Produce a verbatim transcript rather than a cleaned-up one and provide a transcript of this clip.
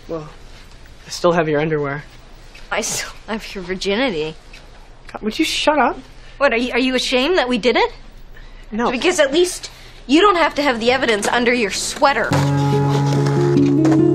Well, I still have your underwear. I still have your virginity. God, would you shut up? What, are you, are you ashamed that we did it? No. Because at least you don't have to have the evidence under your sweater.